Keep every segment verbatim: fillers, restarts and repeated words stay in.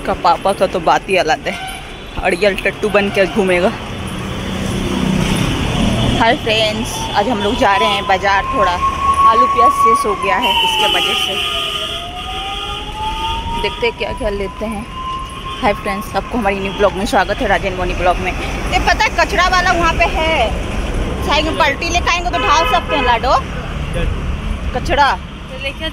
इसका पापा का तो बात ही अलग है, अड़ियल टट्टू बन के घूमेगा। हाय फ्रेंड्स, आज हम लोग जा रहे हैं बाजार, थोड़ा आलू प्याज शेष हो गया है, इसके वजह से देखते हैं क्या क्या लेते हैं। हाय फ्रेंड्स, आपको हमारी न्यू ब्लॉग में स्वागत है, राजन मोनी ब्लॉग में। ये पता है कचरा वाला वहाँ पे है, साइड में पलटी लेकर आएंगे तो ढाल सकते हैं लाडो कचरा लेके।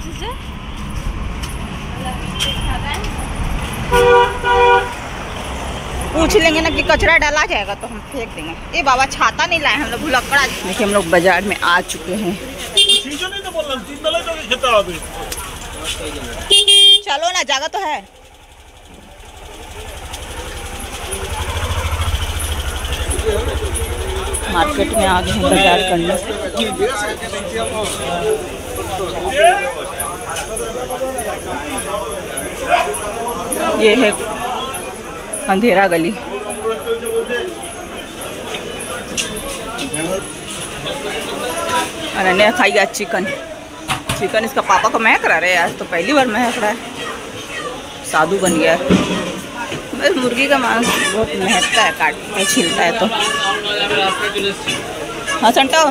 पूछ लेंगे ना कि कचरा डाला जाएगा तो हम फेंक देंगे। ये बाबा छाता नहीं लाए हम लोग, भुलक्कड़ा। देखिए हम लोग बाजार में आ चुके हैं। चलो ना, जगह तो है। मार्केट में आ गए हैं बाजार करने। ये है अंधेरा गली। अनन्या खाई आज चिकन। चिकन इसका पापा को महक रहा है, आज तो पहली बार महक रहा है, साधु बन गया है। बस मुर्गी का मांस बहुत महकता है, काट के छीलता है तो। हाँ संटो,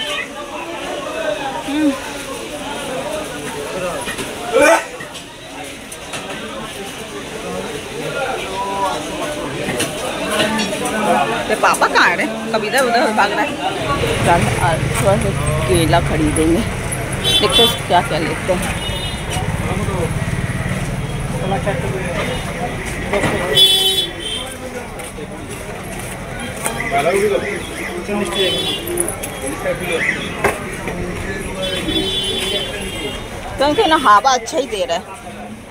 पापा कहाँ है? कभी इधर उधर भाग रहा है। थोड़ा सा केला खरीदेंगे, देखते हैं क्या क्या लेते हैं। क्योंकि ना हवा अच्छा ही दे रहा है।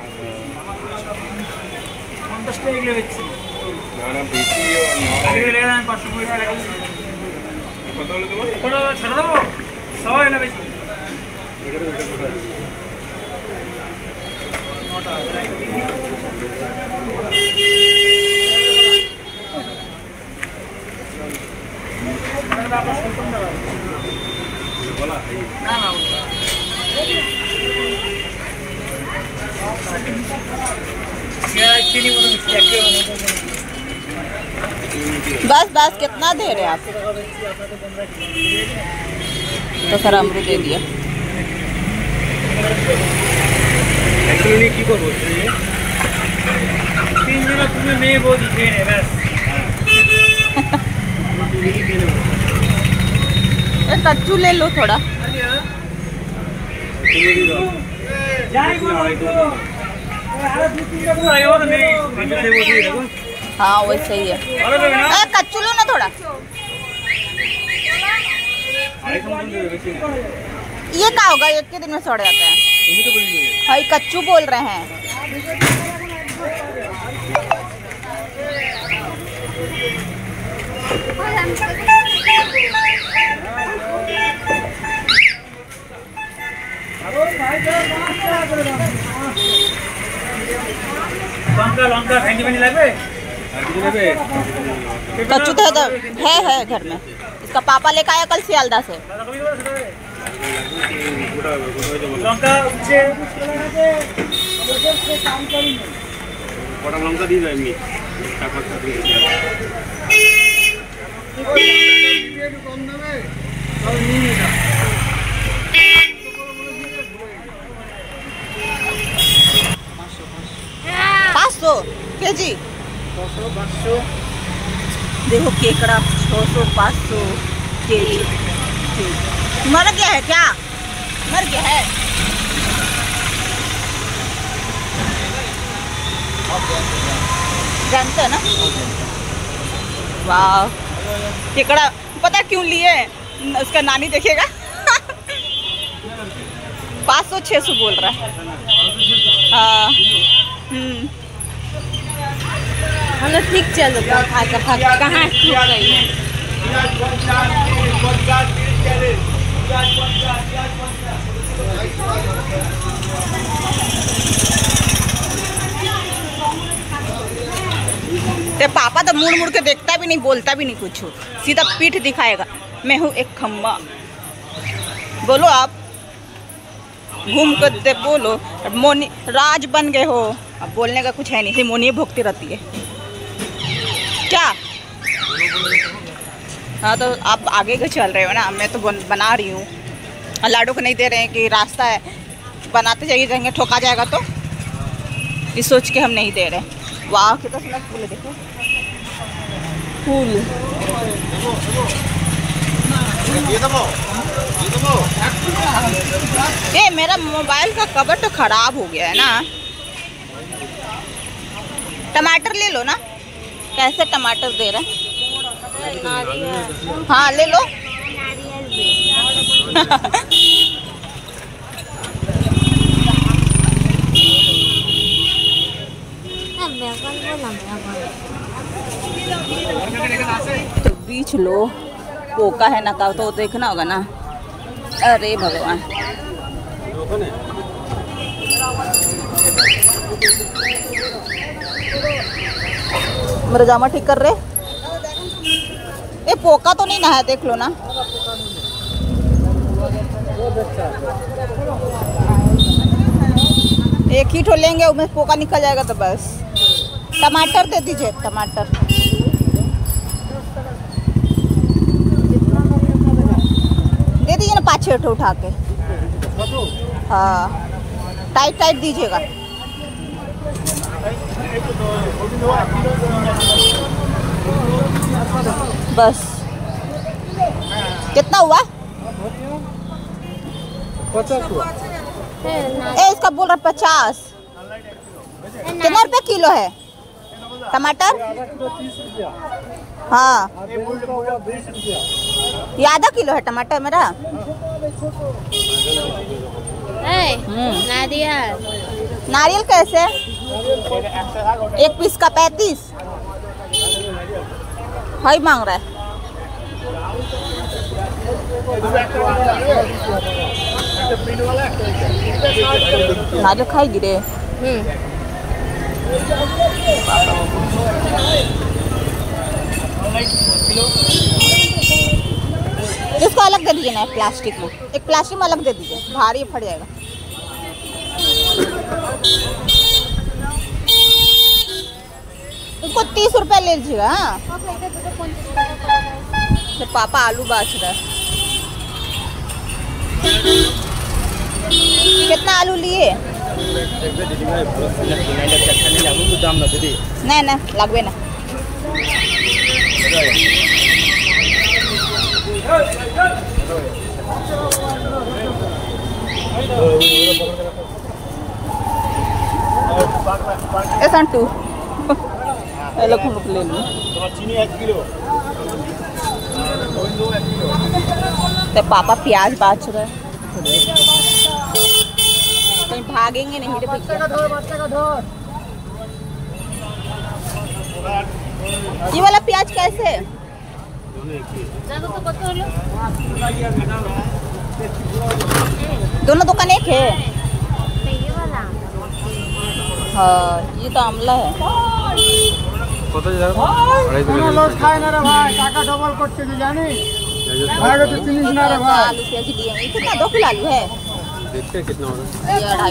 बस बस, कितना दे रहे आप? तो सर अमरूद दे दिया। कच्चू ले लो थोड़ा। हाँ वैसे ही है। कच्चू लो ना थोड़ा। ये क्या होगा, एक के दिन में सड़ जाता है। हाँ कच्चू बोल रहे हैं। कच्चू तो है है घर में, इसका पापा लेकर आया कल सियालदा से। पाँच सौ के जी। देखो केकड़ा छः सौ पाँच सौ के जी। मर गया है क्या? मर गया है। जानते हैं ना? वाह, केकड़ा पता क्यों लिए? उसका नानी देखेगा। पाँच सौ छः सौ बोल रहा है। हाँ हम्म, हम लोग ठीक चल रहा है। कहाँ ठीक गई है? ते पापा तो मुड़ मुड़ के देखता भी नहीं, बोलता भी नहीं कुछ, सीधा पीठ दिखाएगा। मैं हूँ एक खम्बा। बोलो आप। घूम कर दे बोलो। अब मोनी राज बन गए हो, अब बोलने का कुछ है नहीं, सिर्फ मोनी भोगती रहती है क्या। हाँ तो आप आगे के चल रहे हो ना, मैं तो बना रही हूँ। लाडो को नहीं दे रहे हैं कि रास्ता है, बनाते जाइए, जाएंगे ठोका जाएगा तो, ये सोच के हम नहीं दे रहे। वाह कितना सुंदर फूल है, देखो फूल। ये मेरा मोबाइल का कवर तो खराब हो गया है ना। टमाटर ले लो ना, कैसे टमाटर दे रहे हैं? हाँ ले लो। तो बीच लो, पोका है ना का तो देखना होगा ना। अरे भगवान, मेरा जामा ठीक कर रहे। ये पोका तो नहीं ना है, देख लो ना। एक ही ठो लेंगे, उसमें पोका निकल जाएगा तो बस। टमाटर दे दीजिए, टमाटर दे दीजिए ना, पाँच छः ठो उठा के। हाँ टाइट टाइट दीजिएगा। बस कितना हुआ? पचास हुआ। ए इसका बोल रहा पचास। कितना रुपये किलो है टमाटर? हाँ ये आधा किलो है टमाटर मेरा। नारियल नारियल कैसे? एक पीस का पैंतीस हाई मांग रहा है। नारियल खाएगी रे। इसको अलग दे दीजिए ना, प्लास्टिक में, एक प्लास्टिक में अलग दे दीजिए, भारी फट जाएगा। इसको तीस रुपए ले लीजिएगा। हाँ तो पापा आलू बाछ रहा है। कितना आलू लिए? नहीं ना लगवे ना। ऐसा टू ले लो। तो पापा प्याज बाच रहे हैं, कहीं भागेंगे नहीं रे भैया। ये वाला प्याज कैसे? दोनों दुकान एक है। हाँ ये तो आमला है। आलू प्याज दिए कितना? दो किलो आलू है। देखते हैं कितना होगा। ये अढ़ाई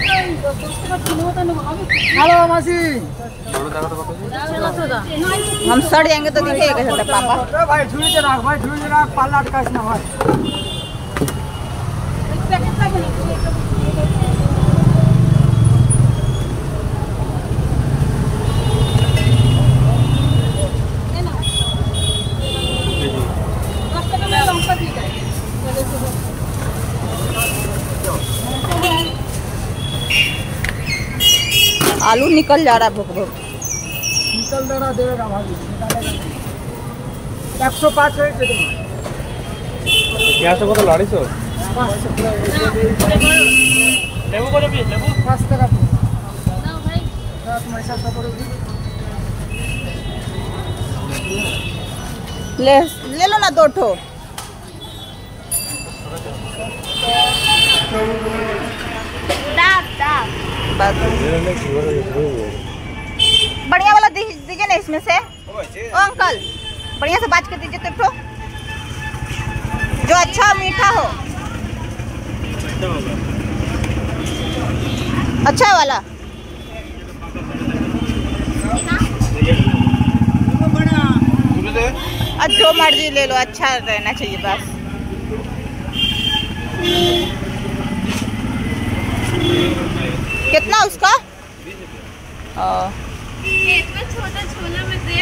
सौ। हम सड़ जाएंगे तो दिखेगा पापा। भाई झूले के रख, भाई झूले के रख, पाला अटका इसमें भाई। आलू निकल जा रहा है, भुक भुक निकल दे रहा, देगा भाई एक सौ पाँच है। क्या सब तो लाड़ी सो लेबू को भी लेबू पाँच टका ना भाई, तुम ऐसा सब करोगे। ले ले लो ना दो ठो। बढ़िया वाला दीजिए ना इसमें से। ओ अंकल बढ़िया से बात कर दीजिए तो ठो, जो अच्छा मीठा हो। अच्छा वाला अब जो मर्जी ले लो, अच्छा रहना चाहिए बस। कितना उसका? छोटा छोला में दे।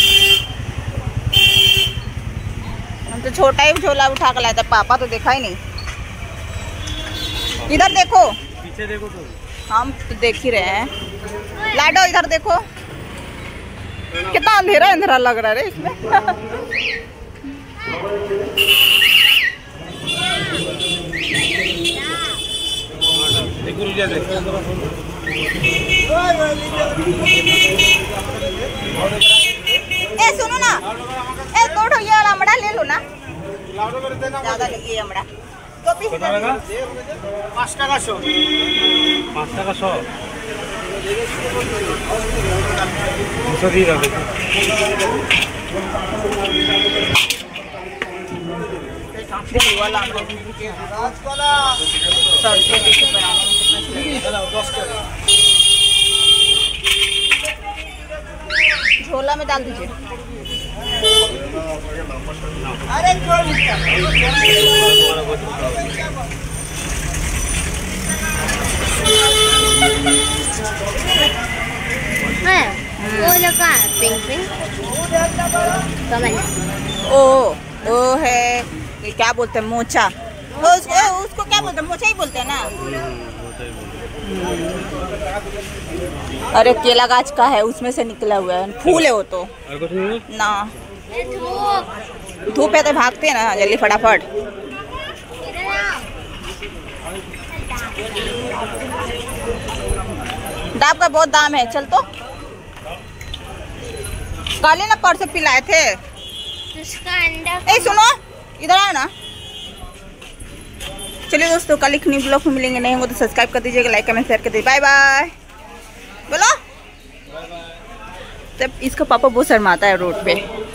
हम तो छोटा ही झोला उठा कर लाए थे, पापा तो देखा ही नहीं। इधर देखो, पीछे देखो तो। हम तो देख ही रहे हैं। लाडो इधर देखो, कितना अंधेरा अंधेरा लग रहा है रे इसमें। ए सुनो ना, ए दो ये वाला अमड़ा ले लो ना, ज्यादा लगी अमड़ा। दो पीस पाँच टाका सौ पाँच टाका सौ দুশো দিয়ে যাবে। वाला झोला में डाल दीजिए। अरे वो लगा पिंक पिंक कमल। ओ ओ है ये क्या बोलते हैं, मोचा। वो उसको उसको क्या बोलते हैं, मोचा ही बोलते हैं ना। अरे केला गाछ का है, उसमें से निकला हुआ है, फूल है वो तो। और कुछ नहीं है ना, धूप है तो भागते हैं ना जल्दी फटाफट। डाब का बहुत दाम है, चल तो। काले ना परसों पिलाए थे उसका अंडा। ए सुनो, इधर आओ ना। चलिए दोस्तों, कल एक न्यू ब्लॉग में मिलेंगे। नहीं होगा तो सब्सक्राइब कर दीजिएगा, लाइक कमेंट शेयर कर दीजिए। बाय बाय बोलो। तब इसका पापा बहुत शर्माता है रोड पे।